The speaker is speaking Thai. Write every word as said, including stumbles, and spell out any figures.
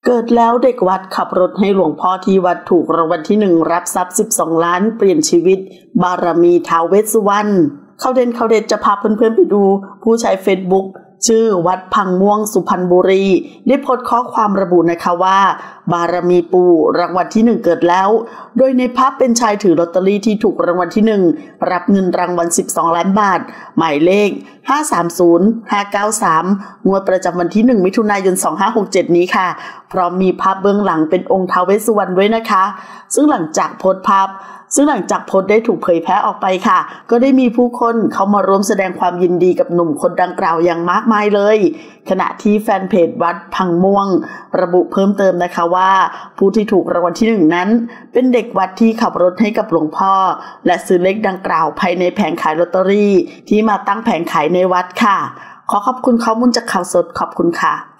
เกิดแล้วเด็กวัดขับรถให้หลวงพ่อที่วัดถูกรางวัลที่หนึ่งรับทรัพย์สิบสองล้านเปลี่ยนชีวิตบารมีท้าวเวสสุวรรณเข้าเด่นเข้าเด็ดจะพาเพื่อนๆไปดูผู้ใช้เฟซบุ๊กชื่อวัดพังม่วงสุพรรณบุรีได้โพสต์ข้อความระบุนะคะว่าบารมีปู่รางวัลที่หนึ่งเกิดแล้วโดยในภาพเป็นชายถือลอตเตอรี่ที่ถูกรางวัลที่หนึ่งรับเงินรางวัลสิบสองล้านบาทหมายเลขห้า สาม ศูนย์ ห้า เก้า สามงวดประจำวันที่หนึ่งมิถุนายนสองพันห้าร้อยหกสิบเจ็ดนี้ค่ะพร้อมมีภาพเบื้องหลังเป็นองค์ท้าวเวสสุวรรณด้วยนะคะซึ่งหลังจากโพสต์ภาพซึ่งหลังจากโพสต์ได้ถูกเผยแพร่ออกไปค่ะก็ได้มีผู้คนเข้ามาร่วมแสดงความยินดีกับหนุ่มคนดังกล่าวอย่างมากมายเลยขณะที่แฟนเพจวัดพังม่วงระบุเพิ่มเติมนะคะว่าผู้ที่ถูกรางวัลที่หนึ่งนั้นเป็นเด็กวัดที่ขับรถให้กับหลวงพ่อและซื้อเลขดังกล่าวภายในแผงขายลอตเตอรี่ที่มาตั้งแผงขายในวัดค่ะขอขอบคุณข้อมูลจากข่าวสดขอบคุณค่ะ